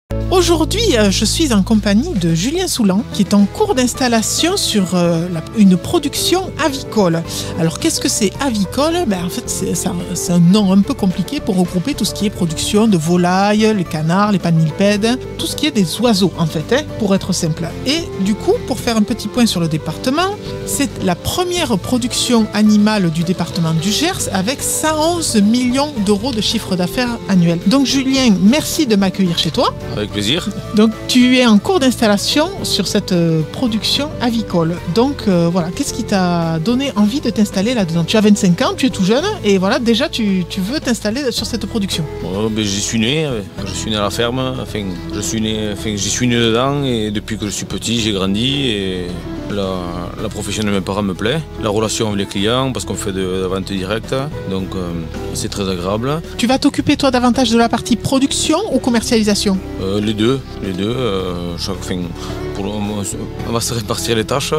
Aujourd'hui, je suis en compagnie de Julien Soulan qui est en cours d'installation sur une production avicole. Alors qu'est-ce que c'est avicole? En fait, c'est un nom un peu compliqué pour regrouper tout ce qui est production de volailles, les canards, les panipèdes, tout ce qui est des oiseaux en fait, pour être simple. Et du coup, pour faire un petit point sur le département, c'est la première production animale du département du Gers avec 111 millions d'euros de chiffre d'affaires annuel. Donc Julien, merci de m'accueillir chez toi. Avec plaisir. Donc tu es en cours d'installation sur cette production avicole. Donc voilà, qu'est-ce qui t'a donné envie de t'installer là-dedans? Tu as 25 ans, tu es tout jeune et voilà, déjà tu veux t'installer sur cette production. J'y suis né à la ferme, j'y suis né dedans et depuis que je suis petit j'ai grandi et la profession de mes parents me plaît. La relation avec les clients parce qu'on fait de la vente directe, donc c'est très agréable. Tu vas t'occuper toi davantage de la partie production ou commercialisation? Les deux. On va se répartir les tâches,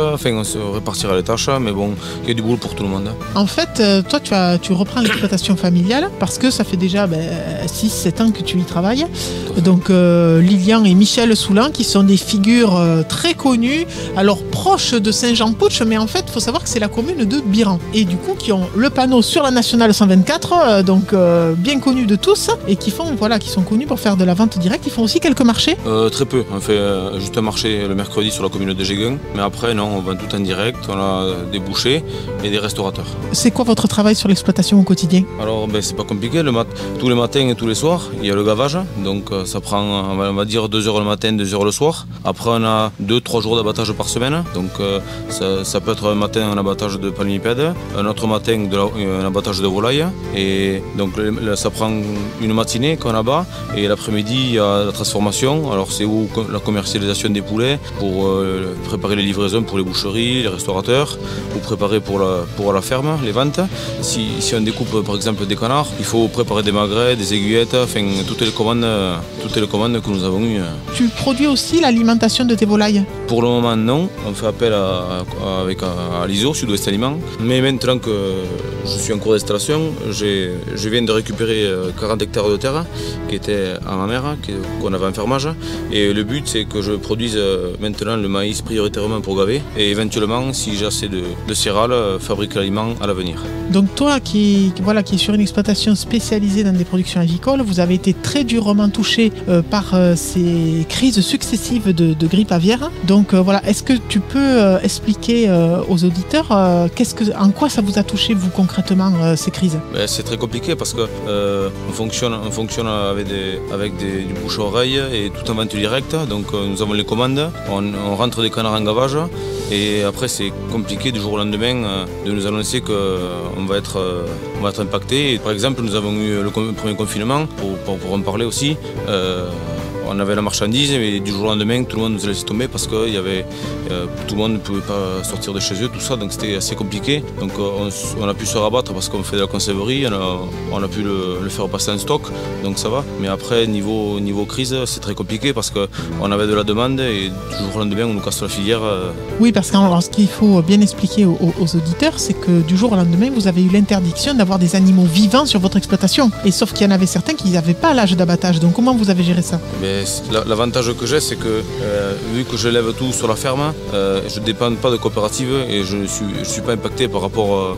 mais bon, il y a du boulot pour tout le monde. En fait, toi tu reprends l'exploitation familiale parce que ça fait déjà 6-7 ans que tu y travailles. Donc Lilian et Michel Soulan qui sont des figures très connues, alors proches de Saint-Jean-Pouch, mais en fait il faut savoir que c'est la commune de Biran. Et du coup qui ont le panneau sur la nationale 124, donc bien connu de tous, et qui sont connus pour faire de la vente directe. Ils font aussi quelques marchés. Très peu, on fait juste un marché le mercredi sur la commune de Géguin, mais après non, on vend tout en direct, on a des bouchers et des restaurateurs. C'est quoi votre travail sur l'exploitation au quotidien? Alors c'est pas compliqué, tous les matins et tous les soirs, il y a le gavage, donc ça prend on va dire 2 heures le matin, 2 heures le soir. Après on a 2-3 jours d'abattage par semaine, donc ça peut être un matin un abattage de palmipèdes, un autre matin un abattage de volaille, et donc ça prend une matinée qu'on abat, et l'après-midi il y a la transformation, alors c'est où la commercialisation des poulets pour préparer les livraisons pour les boucheries, les restaurateurs, ou préparer pour la ferme, les ventes. Si on découpe par exemple des canards, il faut préparer des magrets, des aiguillettes, enfin toutes les commandes que nous avons eues. Tu produis aussi l'alimentation de tes volailles? Pour le moment non, on fait appel à l'ISO, Sud-Ouest Aliments, mais maintenant que je suis en cours d'installation, je viens de récupérer 40 hectares de terre qui étaient en ma mère, qu'on avait en fermage, et le but c'est que je produise maintenant le maïs prioritairement pour gaver et éventuellement si j'ai assez de céréales, fabriquer l'aliment à l'avenir. Donc toi qui est sur une exploitation spécialisée dans des productions avicoles, vous avez été très durement touché par ces crises successives de grippe aviaire. Donc est-ce que tu peux expliquer aux auditeurs en quoi ça vous a touché vous concrètement ces crises? C'est très compliqué parce que on fonctionne avec du bouche-oreille et tout en vente directe, donc nous avons les commandes, on rentre des canards en gavage et après c'est compliqué du jour au lendemain de nous annoncer qu'on va être impacté. Et par exemple nous avons eu le premier confinement, pour en parler aussi, on avait la marchandise mais du jour au lendemain tout le monde nous a laissé tomber parce que tout le monde ne pouvait pas sortir de chez eux, tout ça, donc c'était assez compliqué. Donc on a pu se rabattre parce qu'on fait de la conserverie, on a pu le faire passer en stock, donc ça va. Mais après niveau crise c'est très compliqué parce qu'on avait de la demande et du jour au lendemain on nous casse la filière. Oui, parce que ce qu'il faut bien expliquer aux auditeurs, c'est que du jour au lendemain vous avez eu l'interdiction d'avoir des animaux vivants sur votre exploitation, et sauf qu'il y en avait certains qui n'avaient pas l'âge d'abattage. Donc comment vous avez géré ça? L'avantage que j'ai, c'est que vu que je lève tout sur la ferme, je ne dépends pas de coopérative et je ne suis pas impacté par rapport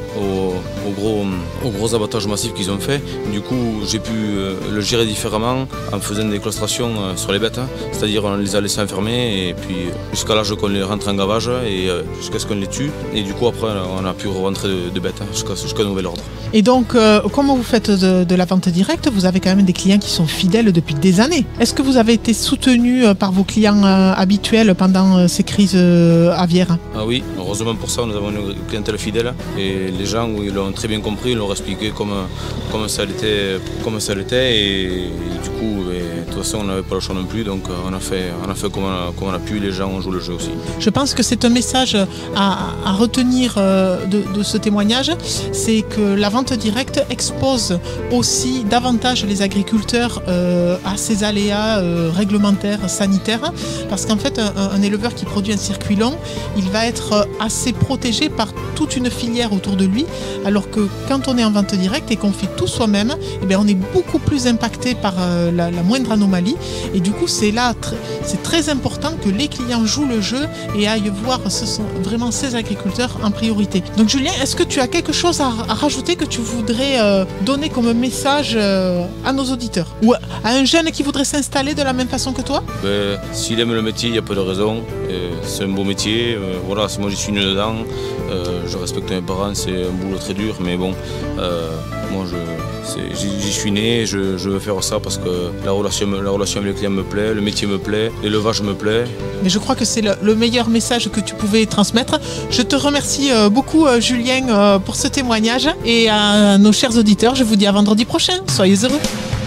aux gros abattages massifs qu'ils ont fait. Du coup, j'ai pu le gérer différemment en faisant des claustrations sur les bêtes, c'est-à-dire on les a laissés enfermer et puis jusqu'à l'âge qu'on les rentre en gavage et jusqu'à ce qu'on les tue. Et du coup, après, on a pu rentrer de bêtes jusqu'à nouvel ordre. Et donc, comment vous faites de la vente directe? Vous avez quand même des clients qui sont fidèles depuis des années. Est-ce que vous avez été soutenu par vos clients habituels pendant ces crises aviaires? Ah oui, heureusement pour ça, nous avons une clientèle fidèle et les gens ils l'ont très bien compris, ils l'ont expliqué comment ça l'était et du coup, de toute façon, on n'avait pas le choix non plus, donc on a fait comme on a pu, les gens ont joué le jeu aussi. Je pense que c'est un message à retenir de ce témoignage, c'est que la vente directe expose aussi davantage les agriculteurs à ces aléas réglementaires, sanitaires, parce qu'en fait, un éleveur qui produit un circuit long, il va être assez protégé par toute une filière autour de lui, alors que quand on est en vente directe et qu'on fait tout soi-même, eh bien, on est beaucoup plus impacté par la moindre anomalies. Et du coup, c'est très important que les clients jouent le jeu et aillent voir ce sont vraiment ces agriculteurs en priorité. Donc Julien, est-ce que tu as quelque chose à rajouter que tu voudrais donner comme message à nos auditeurs ou à un jeune qui voudrait s'installer de la même façon que toi? S'il aime le métier, il n'y a pas de raison. C'est un beau métier. Voilà, moi j'y suis né dedans. Je respecte mes parents, c'est un boulot très dur, mais bon, moi j'y suis né, je veux faire ça parce que la relation avec les clients me plaît, le métier me plaît, l'élevage me plaît. Mais je crois que c'est le meilleur message que tu pouvais transmettre. Je te remercie beaucoup Julien pour ce témoignage et à nos chers auditeurs, je vous dis à vendredi prochain. Soyez heureux.